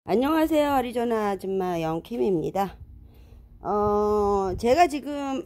안녕하세요. 아리조나 아줌마 영킴입니다. 제가 지금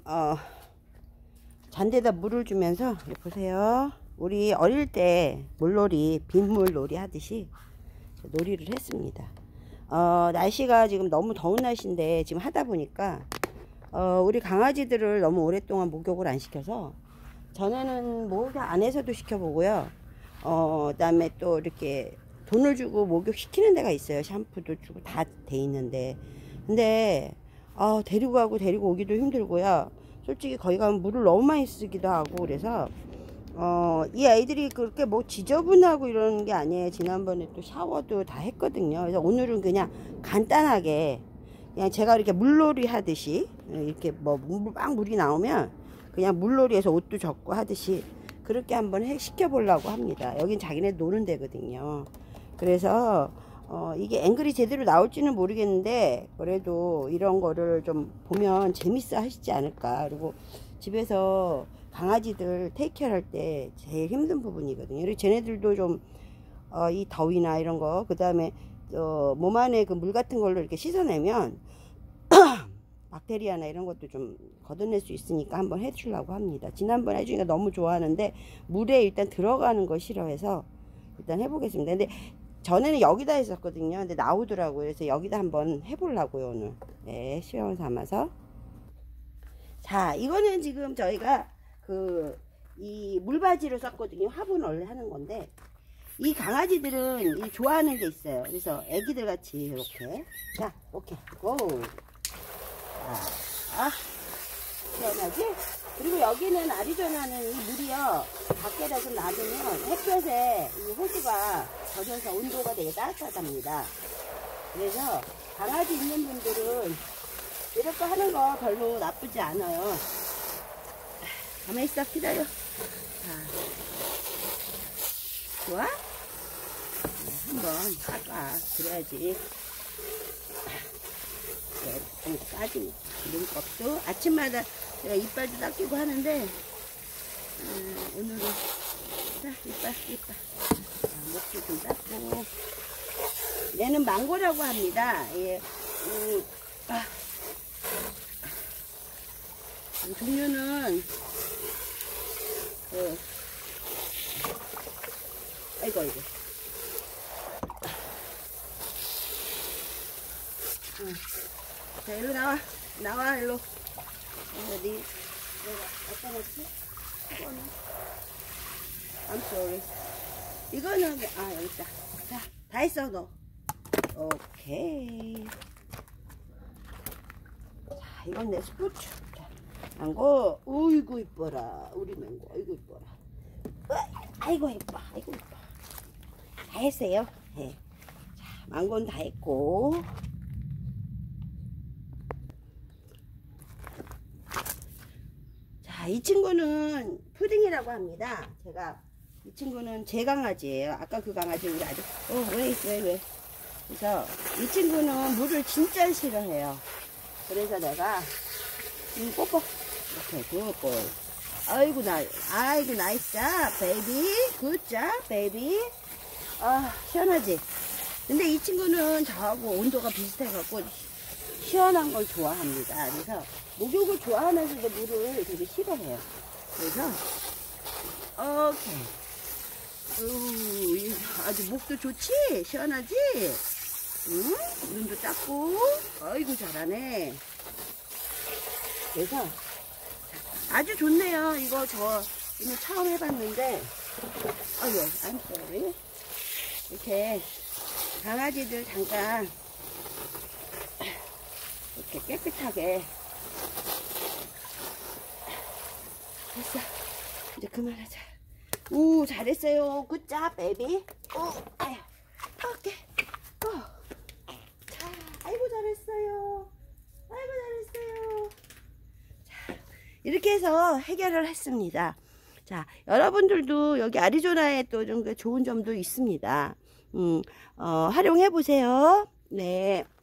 잔대에다 물을 주면서 보세요. 우리 어릴 때 물놀이, 빗물놀이 하듯이 놀이를 했습니다. 날씨가 지금 너무 더운 날씨인데 지금 하다 보니까 우리 강아지들을 너무 오랫동안 목욕을 안 시켜서 전에는 목욕 안에서도 시켜보고요. 그 다음에 또 이렇게 돈을 주고 목욕 시키는 데가 있어요. 샴푸도 주고 다 돼 있는데, 근데 데리고 가고 데리고 오기도 힘들고요. 솔직히 거기 가면 물을 너무 많이 쓰기도 하고 그래서 이 아이들이 그렇게 뭐 지저분하고 이러는 게 아니에요. 지난번에 또 샤워도 다 했거든요. 그래서 오늘은 그냥 간단하게 그냥 제가 이렇게 물놀이 하듯이, 이렇게 뭐 막 물이 나오면 그냥 물놀이에서 옷도 젖고 하듯이 그렇게 한번 시켜보려고 합니다. 여긴 자기네 노는 데거든요. 그래서 이게 앵글이 제대로 나올지는 모르겠는데 그래도 이런 거를 좀 보면 재밌어 하시지 않을까. 그리고 집에서 강아지들 테이크케어 할 때 제일 힘든 부분이거든요. 그리고 쟤네들도 좀 이 더위나 이런 거, 그 다음에 몸 안에 그 물 같은 걸로 이렇게 씻어내면 박테리아나 이런 것도 좀 걷어낼 수 있으니까 한번 해주려고 합니다. 지난번에 해주니까 너무 좋아하는데 물에 일단 들어가는 거 싫어해서 일단 해보겠습니다. 근데 전에는 여기다 했었거든요. 근데 나오더라고요. 그래서 여기다 한번 해보려고요, 오늘. 네, 시험을 삼아서. 자, 이거는 지금 저희가 이 물바지로 썼거든요. 화분 원래 하는 건데, 이 강아지들은 이 좋아하는 게 있어요. 그래서 애기들 같이 이렇게. 자, 오케이. 고! 자, 시원하지? 그리고 여기는 아리조나는 이 물이요, 밖에다 좀 놔두면 햇볕에 이 호수가 젖어서 온도가 되게 따뜻하답니다. 그래서 강아지 있는 분들은 이렇게 하는 거 별로 나쁘지 않아요. 가만히 있어, 기다려. 자, 좋아? 한번 닦아. 그래야지. 좀 빠지네. 눈곱도 아침마다 제가 이빨도 닦이고 하는데, 오늘은, 자, 이빨. 목도 좀 닦고. 얘는 망고라고 합니다. 예. 종류는, 아이고. 자, 일로 나와, 일로. 어디, 내가 어디다 놨지? 이거는, I'm sorry. 이거는, 여기 있다. 자, 다 했어, 너. 오케이. 자, 이건 내 스포츠. 자, 망고, 어이구, 이뻐라. 우리 망고, 어이구, 이뻐라. 아이고, 이뻐. 다 했어요. 네. 자, 망고는 다 했고. 이 친구는 푸딩이라고 합니다. 이 친구는 제 강아지예요. 아까 그 강아지 우리 아주, 왜. 그래서 이 친구는 물을 진짜 싫어해요. 그래서 내가, 뽀뽀. 이렇게, 굿볼. 아이고, 나이스 자, 베이비. 굿 자, 베이비. 시원하지? 근데 이 친구는 저하고 온도가 비슷해갖고, 시원한 걸 좋아합니다. 그래서 목욕을 좋아하면서도 물을 되게 싫어해요. 그래서 오케이. 아주 목도 좋지? 시원하지? 응? 눈도 닦고. 아이고, 잘하네. 그래서 아주 좋네요. 이거 저 오늘 처음 해봤는데, I'm sorry. 이렇게 강아지들 잠깐 이렇게 깨끗하게 됐어. 이제 그만하자. 오, 잘했어요. 굿잡, 베이비. 아유, 오케이. 자, 아이고, 잘했어요. 자, 이렇게 해서 해결을 했습니다. 자, 여러분들도 여기 아리조나에 또 좀 좋은 점도 있습니다. 활용해 보세요. 네.